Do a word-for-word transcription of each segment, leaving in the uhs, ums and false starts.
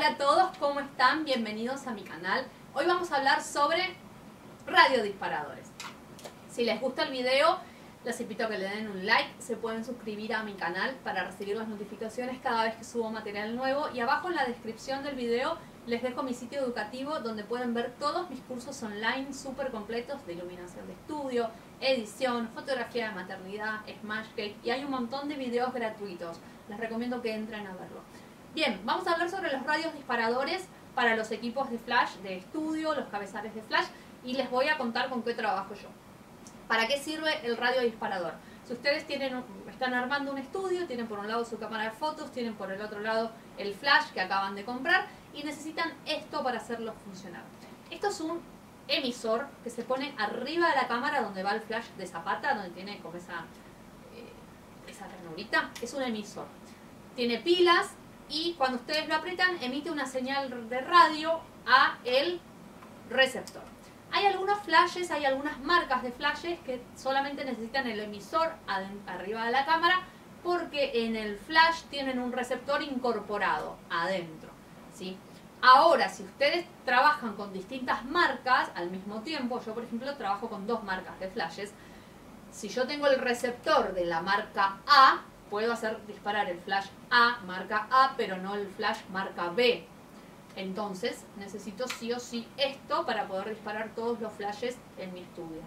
Hola a todos, ¿cómo están? Bienvenidos a mi canal. Hoy vamos a hablar sobre radiodisparadores. Si les gusta el video, les invito a que le den un like. Se pueden suscribir a mi canal para recibir las notificaciones cada vez que subo material nuevo. Y abajo en la descripción del video les dejo mi sitio educativo donde pueden ver todos mis cursos online súper completos de iluminación de estudio, edición, fotografía de maternidad, Smashcake y hay un montón de videos gratuitos. Les recomiendo que entren a verlo. Bien, vamos a hablar sobre los radios disparadores para los equipos de flash de estudio, los cabezales de flash, y les voy a contar con qué trabajo yo. ¿Para qué sirve el radio disparador? Si ustedes tienen, están armando un estudio, tienen por un lado su cámara de fotos, tienen por el otro lado el flash que acaban de comprar y necesitan esto para hacerlo funcionar. Esto es un emisor que se pone arriba de la cámara donde va el flash de zapata, donde tiene como esa, eh, esa ranurita. Es un emisor. Tiene pilas. Y cuando ustedes lo aprietan, emite una señal de radio a el receptor. Hay algunos flashes, hay algunas marcas de flashes que solamente necesitan el emisor arriba de la cámara porque en el flash tienen un receptor incorporado adentro, ¿sí? Ahora, si ustedes trabajan con distintas marcas al mismo tiempo, yo por ejemplo trabajo con dos marcas de flashes, si yo tengo el receptor de la marca A, puedo hacer disparar el flash A, marca A, pero no el flash marca B. Entonces, necesito sí o sí esto para poder disparar todos los flashes en mi estudio.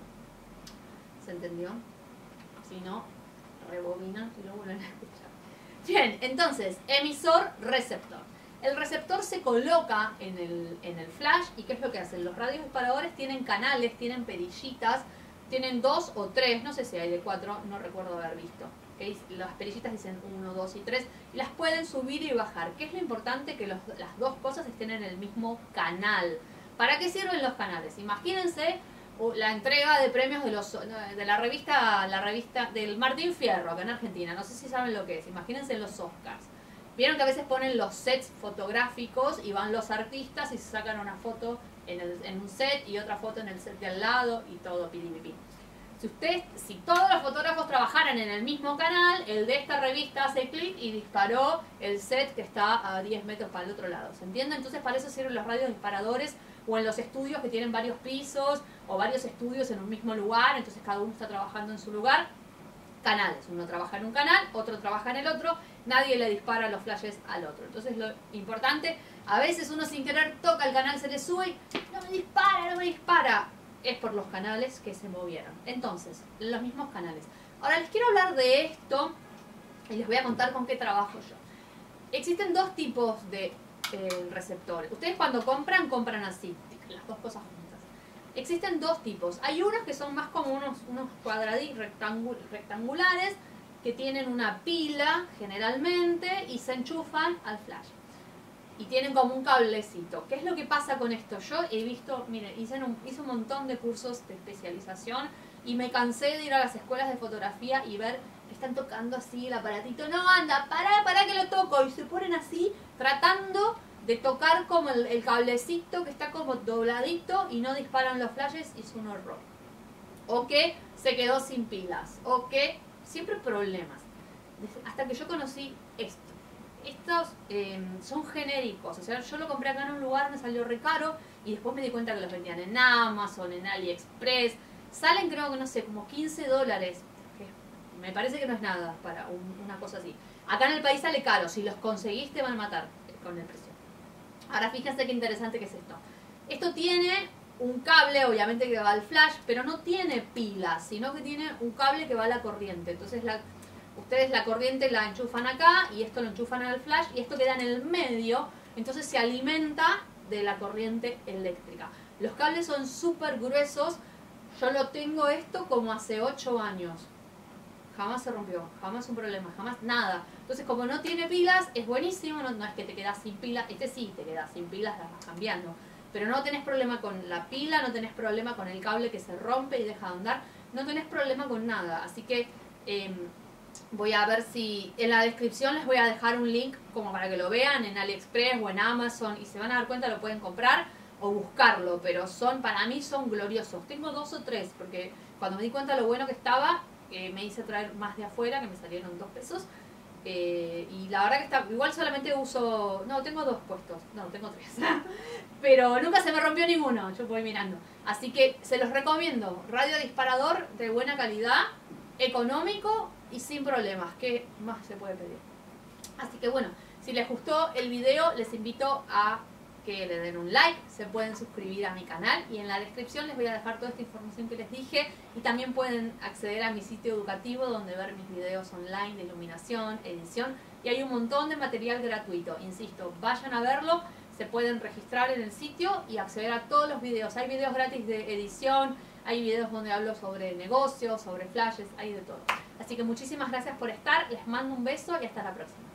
¿Se entendió? Si no, rebobinan y lo vuelven a escuchar. Bien, entonces, emisor, receptor. El receptor se coloca en el, en el flash y ¿qué es lo que hacen? Los radios disparadores tienen canales, tienen perillitas, tienen dos o tres, no sé si hay de cuatro, no recuerdo haber visto. Las perillitas dicen uno, dos y tres y las pueden subir y bajar. ¿Qué es lo importante? Que los, las dos cosas estén en el mismo canal. ¿Para qué sirven los canales? Imagínense la entrega de premios de los de la revista la revista del Martín Fierro acá en Argentina. No sé si saben lo que es. Imagínense los Oscars. Vieron que a veces ponen los sets fotográficos y van los artistas y se sacan una foto en, el, en un set y otra foto en el set de al lado y todo pirimipi. Si ustedes, si todos los fotógrafos trabajaran en el mismo canal, el de esta revista hace clic y disparó el set que está a diez metros para el otro lado. ¿Se entiende? Entonces para eso sirven los radios disparadores o en los estudios que tienen varios pisos o varios estudios en un mismo lugar, entonces cada uno está trabajando en su lugar. Canales, uno trabaja en un canal, otro trabaja en el otro, nadie le dispara los flashes al otro. Entonces lo importante, a veces uno sin querer toca el canal, se le sube y no me dispara, no me dispara. Es por los canales que se movieron. Entonces, los mismos canales. Ahora les quiero hablar de esto y les voy a contar con qué trabajo yo. Existen dos tipos de eh, receptores. Ustedes cuando compran, compran así, las dos cosas juntas. Existen dos tipos. Hay unos que son más como unos, unos cuadraditos rectangul rectangulares que tienen una pila generalmente y se enchufan al flash. Y tienen como un cablecito. ¿Qué es lo que pasa con esto? Yo he visto, miren, hice un, hice un montón de cursos de especialización y me cansé de ir a las escuelas de fotografía y ver que están tocando así el aparatito. No, anda, pará, pará que lo toco. Y se ponen así tratando de tocar como el, el cablecito que está como dobladito y no disparan los flashes y es un horror. O que se quedó sin pilas. O que siempre problemas. Hasta que yo conocí esto. Estos eh, son genéricos, o sea, yo lo compré acá en un lugar, me salió re caro y después me di cuenta que los vendían en Amazon, en AliExpress. Salen creo que no sé, como quince dólares, que me parece que no es nada para un, una cosa así. Acá en el país sale caro, si los conseguís te van a matar con el precio. Ahora fíjense qué interesante que es esto. Esto tiene un cable, obviamente que va al flash, pero no tiene pilas, sino que tiene un cable que va a la corriente. Entonces la... Ustedes la corriente la enchufan acá y esto lo enchufan al flash y esto queda en el medio, entonces se alimenta de la corriente eléctrica. Los cables son súper gruesos, yo lo tengo esto como hace ocho años. Jamás se rompió, jamás un problema, jamás nada. Entonces como no tiene pilas, es buenísimo, no, no es que te quedas sin pilas, este sí te quedas sin pilas, las vas cambiando. Pero no tenés problema con la pila, no tenés problema con el cable que se rompe y deja de andar, no tenés problema con nada. Así que... Eh, voy a ver si en la descripción les voy a dejar un link como para que lo vean en AliExpress o en Amazon y se van a dar cuenta, lo pueden comprar o buscarlo, pero son, para mí son gloriosos. Tengo dos o tres porque cuando me di cuenta lo bueno que estaba, eh, me hice traer más de afuera, que me salieron dos pesos Eh, y la verdad que está, igual solamente uso, no, tengo dos puestos, no, tengo tres, pero nunca se me rompió ninguno, yo voy mirando. Así que se los recomiendo, radio disparador de buena calidad, económico y sin problemas, ¿qué más se puede pedir? Así que bueno, si les gustó el video, les invito a que le den un like, se pueden suscribir a mi canal y en la descripción les voy a dejar toda esta información que les dije y también pueden acceder a mi sitio educativo donde ver mis videos online de iluminación, edición y hay un montón de material gratuito. Insisto, vayan a verlo, se pueden registrar en el sitio y acceder a todos los videos. Hay videos gratis de edición, hay videos donde hablo sobre negocios, sobre flashes, hay de todo. Así que muchísimas gracias por estar, les mando un beso y hasta la próxima.